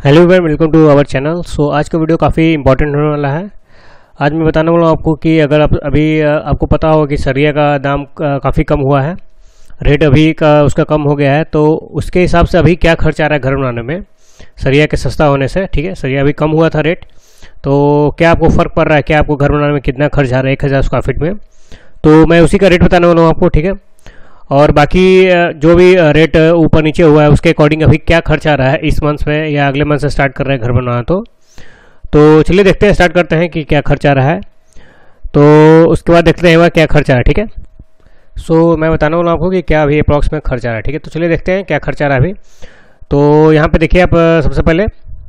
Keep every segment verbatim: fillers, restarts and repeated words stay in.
Hello everyone, welcome to our channel. So आज का video काफ़ी इंपॉर्टेंट होने वाला है। आज मैं बताने वाला हूँ आपको कि अगर आप अभी आपको पता हो कि सरिया का दाम काफ़ी कम हुआ है, रेट अभी का उसका कम हो गया है, तो उसके हिसाब से अभी क्या खर्च आ रहा है घर बनाने में सरिया के सस्ता होने से। ठीक है, सरिया अभी कम हुआ था रेट, तो क्या आपको फ़र्क पड़ रहा है, क्या आपको घर बनाने में कितना खर्च आ रहा है एक हज़ार स्क्वायर फीट में, तो मैं उसी का रेट बताने वाला हूँ आपको। ठीक है, और बाकी जो भी रेट ऊपर नीचे हुआ है उसके अकॉर्डिंग अभी क्या खर्च आ रहा है इस मंथ में या अगले मंथ से स्टार्ट कर रहे हैं घर बनाना, तो तो चलिए देखते हैं, स्टार्ट करते हैं कि क्या खर्च आ रहा है। तो उसके बाद देखते हैं क्या खर्च आ रहा है। ठीक है, सो मैं बताने वाला हूँ आपको कि क्या अभी अप्रॉक्स में खर्च आ रहा है। ठीक है, तो चलिए देखते हैं क्या खर्च आ रहा है अभी। तो यहाँ पे देखिए आप, सबसे पहले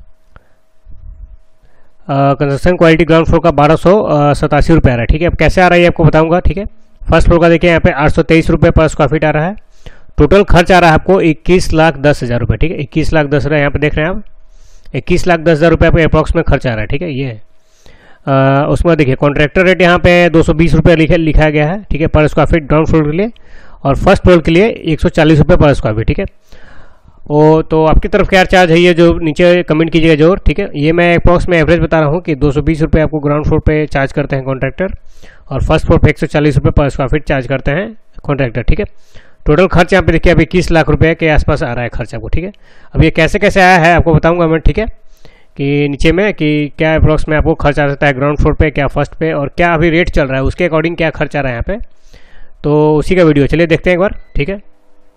कंस्ट्रक्शन क्वालिटी ग्राउंड फ्लोर का बारह सौ सतासी रुपये आ रहा है। ठीक है, अब कैसे आ रहा है आपको बताऊंगा। ठीक है, फर्स्ट फ्लोर का देखिए यहाँ पे आठ सौ तेईस रुपये पर स्क्वायर फीट आ रहा है। टोटल खर्च आ रहा है आपको इक्कीस लाख दस हज़ार रुपये। ठीक है, इक्कीस लाख दस हज़ार यहाँ पे देख रहे हैं आप, इक्कीस लाख दस हज़ार रुपये आपको अप्रॉक्स में खर्च आ रहा है। ठीक है, ये है। उसके बाद देखिए कॉन्ट्रैक्टर रेट यहाँ पे दो सौ बीस रुपये लिखा लिखा गया है। ठीक है, पर स्क्वायर फीट ग्राउंड फ्लोर के लिए, और फर्स्ट फ्लोर के लिए एक सौ चालीस रुपये पर स्क्वायर फीट। ठीक है, वो तो आपकी तरफ क्या चार्ज है ये जो नीचे कमेंट कीजिएगा जरूर। ठीक है, ये मैं अप्रॉक्स में एवरेज बता रहा हूँ कि दो सौ बीस रुपये आपको ग्राउंड फ्लोर पे चार्ज करते हैं कॉन्ट्रैक्टर, और फर्स्ट फ्लोर पे एक सौ चालीस रुपये पर स्क्वायर फीट चार्ज करते हैं कॉन्ट्रैक्टर। ठीक है, टोटल खर्च यहाँ पे देखिए अभी इक्कीस लाख रुपए के आसपास आ रहा है खर्च आपको। ठीक है, अब ये कैसे कैसे आया है आपको बताऊंगा मैं। ठीक है, कि नीचे में कि क्या अप्रॉक्स में आपको खर्च आ सकता है ग्राउंड फ्लोर पे, क्या फर्स्ट पे, और क्या अभी रेट चल रहा है उसके अकॉर्डिंग क्या खर्च आ रहा है यहाँ पे, तो उसी का वीडियो चलिए देखते हैं एक बार। ठीक है,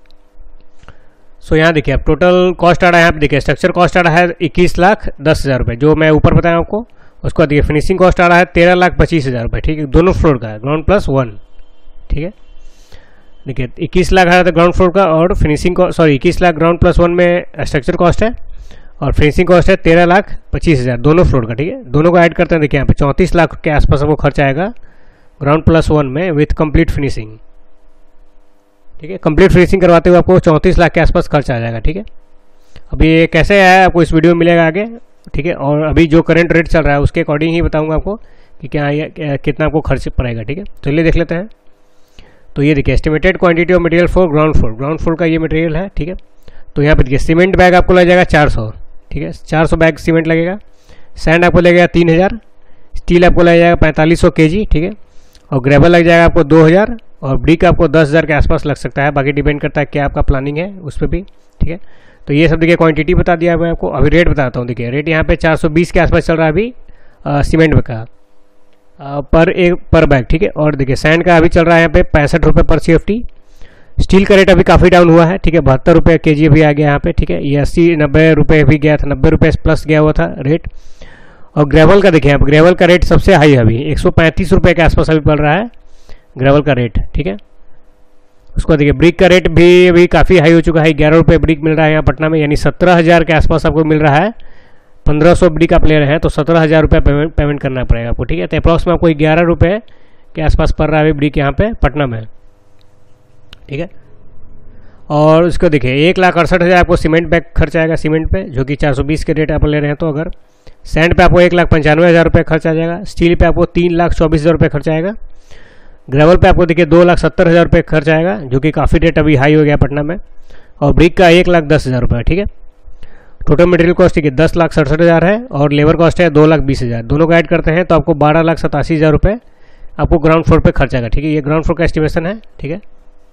सो यहाँ देखिए अब टोटल कॉस्ट आ रहा है, यहाँ पे देखिए स्ट्रक्चर कॉस्ट आ रहा है इक्कीस लाख दस हज़ार रुपये जो मैं ऊपर बताया आपको। उसके बाद देखिए फिनिशिंग कॉस्ट आ रहा है तेरह लाख पच्चीस हज़ार रुपये। ठीक है, दोनों फ्लोर का है, ग्राउंड प्लस वन। ठीक है, देखिए इक्कीस लाख आ रहा था ग्राउंड फ्लोर का, और फिनिशिंग को सॉरी इक्कीस लाख ग्राउंड प्लस वन में स्ट्रक्चर कॉस्ट है, और फिनिशिंग कॉस्ट है तेरह लाख पच्चीस हज़ार दोनों फ्लोर का। ठीक है, दोनों को ऐड करते हैं, देखिए यहाँ पे चौंतीस लाख के आसपास आपको खर्च आएगा ग्राउंड प्लस वन में विथ कंप्लीट फिनिशिंग। ठीक है, कंप्लीट फिनिशिंग करवाते हुए आपको चौंतीस लाख के आसपास खर्च आ जाएगा। ठीक है, अभी ये कैसे आया है आपको इस वीडियो में मिलेगा आगे। ठीक है, और अभी जो करंट रेट चल रहा है उसके अकॉर्डिंग ही बताऊंगा आपको कि क्या ये कितना आपको खर्च पड़ेगा। ठीक है, चलिए देख लेते हैं। तो ये देखिए estimated quantity of material for ground floor, ground floor का ये मटेरियल है। ठीक है, तो यहाँ पे देखिए सीमेंट बैग आपको लग जाएगा चार सौ। ठीक है, चार सौ बैग सीमेंट लगेगा। सैंड आपको लगेगा तीन हज़ार, स्टील आपको लग जाएगा पैंतालीस सौ के जी। ठीक है, और ग्रेवल लग जाएगा आपको दो हज़ार, और ब्रिक आपको दस हज़ार के आसपास लग सकता है, बाकी डिपेंड करता है क्या आपका प्लानिंग है उस पर भी। ठीक है, तो ये सब देखिए क्वांटिटी बता दिया मैं आपको। अभी रेट बताता हूँ, देखिए रेट यहाँ पे चार सौ बीस के आसपास चल रहा है अभी सीमेंट का आ, पर एक पर बैग। ठीक है, और देखिए सैंड का अभी चल रहा है यहाँ पे पैंसठ रुपये पर सी एफ टी। स्टील का रेट अभी काफ़ी डाउन हुआ है। ठीक है, बहत्तर रुपये के जी भी आ गया यहाँ पे। ठीक है, ये अस्सी नब्बे रुपये भी गया था, नब्बे रुपये प्लस गया हुआ था रेट। और ग्रेवल का देखिए आप, ग्रेवल का रेट सबसे हाई है अभी, एक सौ पैंतीस रुपये के आसपास अभी पड़ रहा है ग्रेवल का रेट। ठीक है, उसको देखिए ब्रिक का रेट भी अभी काफ़ी हाई हो चुका है, ग्यारह रुपये ब्रिक मिल रहा है यहाँ पटना में, यानी सत्रह हज़ार के आसपास आपको मिल रहा है। पंद्रह सौ ब्रिक आप ले रहे हैं तो सत्रह हज़ार रुपये पेमेंट पेमेंट करना पड़ेगा आपको। ठीक है, तो अप्रॉक्स में आपको ग्यारह रुपये के आसपास पड़ रहा है ब्रिक यहाँ पे पटना में। ठीक है, और उसको देखिए एक लाख अड़सठ हज़ार आपको सीमेंट बैग खर्च आएगा सीमेंट पे, जो कि चार सौ बीस के रेट आप ले रहे हैं। तो अगर सैंड पे आपको एक लाख पंचानवे हज़ार रुपये खर्च आ जाएगा, स्टील पे आपको तीन लाख चौबीस हज़ार रुपये खर्च आएगा, ग्रेवल पे आपको देखिए दो लाख सत्तर हज़ार रुपये खर्च आएगा, जो कि काफ़ी रेट अभी हाई हो गया पटना में, और ब्रिक का एक लाख दस हज़ार रुपये। ठीक है, टोटल मटेरियल कॉस्ट ठीक है दस लाख सड़सठ हज़ार है, और लेबर कॉस्ट है दो लाख बीस हज़ार, दोनों को ऐड करते हैं तो आपको बारह लाख सतासी हज़ार रुपये आपको ग्राउंड फ्लोर पे खर्च आएगा। ठीक है, ये ग्राउंड फ्लोर का एस्टिमेशन है। ठीक है,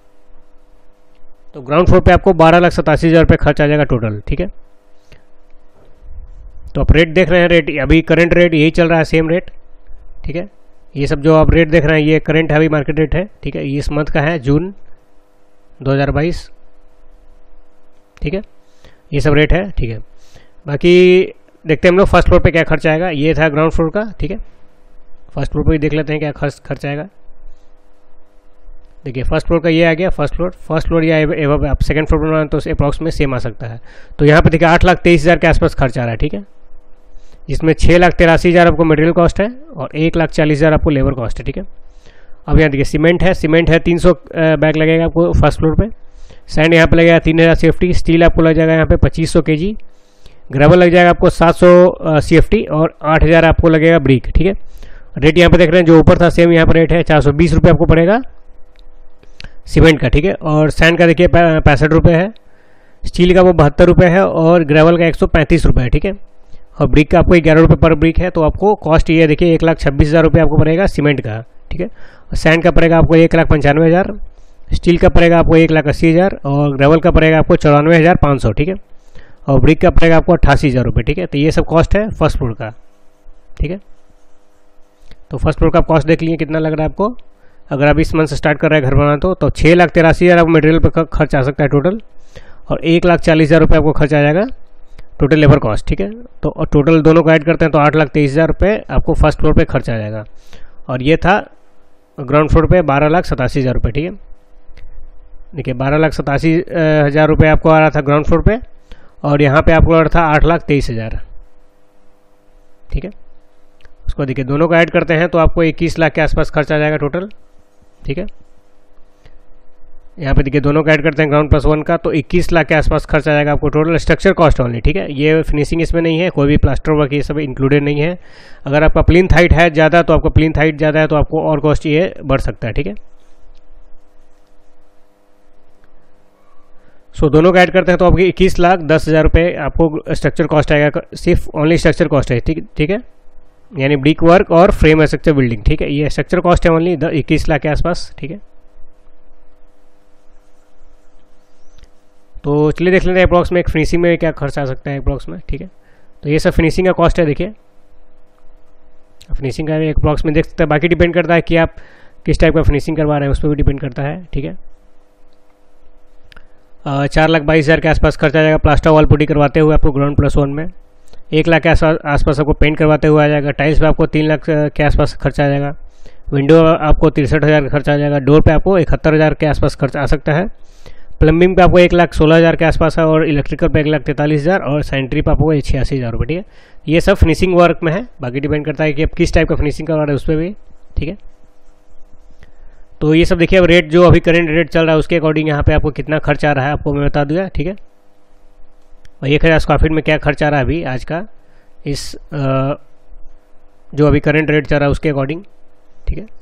तो ग्राउंड फ्लोर पे आपको बारह लाख सतासी हज़ार रुपये खर्च आ जाएगा टोटल। ठीक है, तो आप रेट देख रहे हैं, रेट अभी करंट रेट यही चल रहा है, सेम रेट। ठीक है, ये सब जो आप रेट देख रहे हैं ये करंट अभी मार्केट रेट है। ठीक है, ये इस मंथ का है जून दो हज़ार बाईस। ठीक है, ये सब रेट है। ठीक है, बाकी देखते हैं हम लोग फर्स्ट फ्लोर पे क्या खर्च आएगा। ये था ग्राउंड फ्लोर का। ठीक है, फर्स्ट फ्लोर पे भी देख लेते हैं क्या खर्च खर्च आएगा। देखिए फर्स्ट फ्लोर का ये आ गया, फर्स्ट फ्लोर फर्स्ट फ्लोर या एवं आप सेकंड फ्लोर बनाना तो अप्रॉक्स में सेम आ सकता है। तो यहाँ पे देखिए आठ लाख तेईस हज़ार के आसपास खर्च आ रहा है। ठीक है, जिसमें छः लाख तिरासी हज़ार आपको मटेरियल कॉस्ट है, और एक लाख चालीस हज़ार आपको लेबर कॉस्ट है। ठीक है, अब यहाँ देखिए सीमेंट है, सीमेंट है तीन सौ बैग लगेगा आपको फर्स्ट फ्लोर पे। सैंड यहाँ पे लगेगा तीन हज़ार सी एफ टी, स्टील आपको लग जाएगा यहाँ पे पच्चीस सौ के जी, ग्रेवल लग जाएगा आपको सात सौ सी एफ टी, और आठ हज़ार आपको लगेगा ब्रिक। ठीक है, रेट यहाँ पे देख रहे हैं जो ऊपर था सेम यहाँ पर रेट है, चार सौ बीस रुपये आपको पड़ेगा सीमेंट का। ठीक है, और सैंड का देखिए पैंसठ रुपये है, स्टील का वो बहत्तर रुपये है और ग्रेवल का एक सौ पैंतीस रुपये है, ठीक है। और ब्रिक का आपको ग्यारह रुपये पर ब्रिक है, तो आपको कॉस्ट ये देखिए एक लाख छब्बीस हज़ार रुपये आपको पड़ेगा सीमेंट का, ठीक है। और सैंड का पड़ेगा आपको एक लाख पंचानवे हज़ार, स्टील का पड़ेगा आपको एक लाख अस्सी हज़ार और ग्रेवल का पड़ेगा आपको चौरानवे हज़ार पाँच सौ, ठीक है। और ब्रिक का पड़ेगा आपको अट्ठासी हज़ार रुपये, ठीक है। तो ये सब कॉस्ट है फर्स्ट फ्लोर का, ठीक है। तो फर्स्ट फ्लोर का कॉस्ट देख लीजिए कितना लग रहा है आपको। अगर आप इस मंथ से स्टार्ट कर रहे हैं घर बनाना तो तो छः लाख तिरासी हज़ार आपको मटेरियल पर खर्च आ सकता है टोटल, और एक लाख चालीस हज़ार रुपये आपको खर्च आ जाएगा टोटल लेबर कॉस्ट, ठीक है। तो और टोटल दोनों को ऐड करते हैं तो आठ लाख तेईस हज़ार रुपये आपको फर्स्ट फ्लोर पे खर्च आ जाएगा। और ये था ग्राउंड फ्लोर पे बारह लाख सतासी हज़ार रुपये, ठीक है। देखिए बारह लाख सतासी हज़ार रुपये आपको आ रहा था ग्राउंड फ्लोर पे, और यहाँ पे आपको आ रहा था आठ लाख तेईस हज़ार, ठीक है। उसको देखिए दोनों को ऐड करते हैं तो आपको इक्कीस लाख के आसपास खर्च आ जाएगा टोटल, ठीक है। यहाँ पे देखिए दोनों को ऐड करते हैं ग्राउंड प्लस वन का तो इक्कीस लाख के आसपास खर्च आ जाएगा आपको टोटल स्ट्रक्चर कॉस्ट ओनली, ठीक है। ये फिनिशिंग इसमें नहीं है, कोई भी प्लास्टर वर्क ये सब इंक्लूडेड नहीं है। अगर आपका प्लिंथ हाइट है ज़्यादा तो आपका प्लिंथ हाइट ज़्यादा है तो आपको और कॉस्ट ये बढ़ सकता है, ठीक है। सो दोनों को ऐड करते हैं तो आपकी इक्कीस लाख दस हज़ार रुपये आपको स्ट्रक्चर कॉस्ट आएगा, सिर्फ ओनली स्ट्रक्चर कॉस्ट है, ठीक ठीक है। यानी ब्रिक वर्क और फ्रेम स्ट्रक्चर बिल्डिंग, ठीक है। ये स्ट्रक्चर कॉस्ट है ओनली इक्कीस लाख के आसपास, ठीक है। तो चलिए देख लेते हैं अप्रॉक्स में एक फिनिशिंग में क्या खर्च आ सकता है अप्रॉक्स में, ठीक है। तो ये सब फिनिशिंग का कॉस्ट है, देखिए फिनिशिंग का एक अप्रॉक्स में देख सकते हैं। बाकी डिपेंड करता है कि आप किस टाइप का फिनिशिंग करवा रहे हैं, उस पर भी डिपेंड करता है, ठीक है। चार लाख बाईस हज़ार के आसपास खर्च आ जाएगा प्लास्टर वॉल पुटी करवाते हुए आपको ग्राउंड प्लस वन में। एक लाख के आसपास आपको पेंट करवाते हुए आ जाएगा। टाइल्स पे आपको तीन लाख के आसपास खर्च आ जाएगा। विंडो आपको तिरसठ हज़ार का खर्च आ जाएगा। डोर पे आपको इकहत्तर हज़ार के आसपास खर्च आ सकता है। प्लम्बिंग पे आपको एक लाख सोलह हज़ार के आसपास है और इलेक्ट्रिकल पे एक लाख तैंतालीस हज़ार और सैनिटरी पे आपको छियासी हज़ार रुपये, ठीक है। ये सब फिनिशिंग वर्क में है, बाकी डिपेंड करता है कि आप किस टाइप का फिनिशिंग करवा रहे हैं उस पर भी, ठीक है। तो ये सब देखिए अब रेट जो अभी करंट रेट चल रहा है उसके अकॉर्डिंग यहाँ पे आपको कितना खर्च आ रहा है आपको मैं बता दूँगा, ठीक है। और एक हज़ार स्क्वायर फीट में क्या खर्च आ रहा है अभी आज का इस आ, जो अभी करंट रेट चल रहा है उसके अकॉर्डिंग, ठीक है।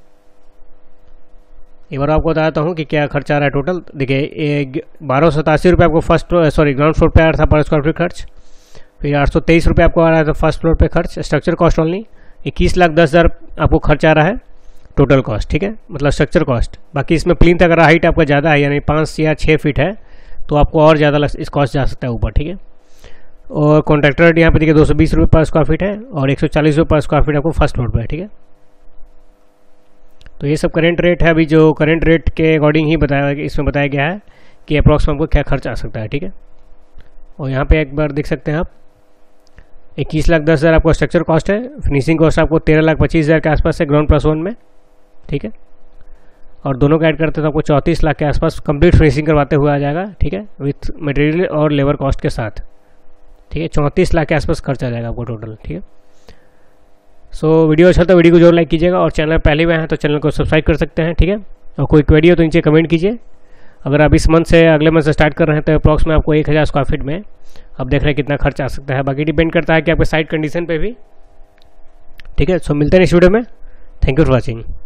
एक बार आपको बताता हूँ कि क्या खर्च आ रहा है टोटल। देखिए बारह सौ सतासी रुपये आपको फर्स्ट सॉरी ग्राउंड फ्लोर पे आ रहा था पर स्क्वायर फीट खर्च। फिर आठ सौ तेईस रुपये आपको आ रहा था फर्स्ट फ्लोर पे खर्च स्ट्रक्चर कॉस्ट ओनली। इक्कीस लाख दस हज़ार आपको खर्च आ रहा है टोटल कॉस्ट, ठीक है, मतलब स्ट्रक्चर कॉस्ट। बाकी इसमें प्लिंथ अगर हाइट आपका ज़्यादा है यानी पाँच या छः फीट है तो आपको और ज़्यादा इस कॉस्ट जा सकता है ऊपर, ठीक है। और कॉन्ट्रैक्टर रेट यहाँ पे देखिए दो सौ बीस रुपये पर स्क्वायर फीट है और एक सौ चालीस रुपये पर स्क्वायर फीट आपको फर्स्ट फ्लोर पर है, ठीक है। तो ये सब करेंट रेट है अभी जो करेंट रेट के अकॉर्डिंग ही बताया इसमें बताया गया है कि अप्रॉक्स में आपको क्या खर्च आ सकता है, ठीक है। और यहाँ पे एक बार देख सकते हैं आप इक्कीस लाख दस हज़ार आपको स्ट्रक्चर कॉस्ट है। फिनिशिंग कॉस्ट आपको तेरह लाख पच्चीस हज़ार के आसपास है ग्राउंड प्लस वन में, ठीक है। और दोनों का ऐड करते तो आपको चौंतीस लाख के आसपास कंप्लीट फिनिशिंग करवाते हुए आ जाएगा, ठीक है, विथ मटेरियल और लेबर कॉस्ट के साथ, ठीक है। चौंतीस लाख के आसपास खर्च आ जाएगा आपको टोटल, ठीक है। सो so, वीडियो अच्छा तो वीडियो को जरूर लाइक कीजिएगा और चैनल पहले भी आए हैं तो चैनल को सब्सक्राइब कर सकते हैं, ठीक है। और कोई क्वेरी हो तो नीचे कमेंट कीजिए। अगर आप इस मंथ से अगले मंथ से स्टार्ट कर रहे हैं तो अप्रॉक्स में आपको एक हज़ार स्क्वायर फीट में अब देख रहे हैं कितना खर्च आ सकता है। बाकी डिपेंड करता है कि आपके साइट कंडीशन पे भी, ठीक है। सो so, मिलते हैं नेक्स्ट वीडियो में। Thank you for watching.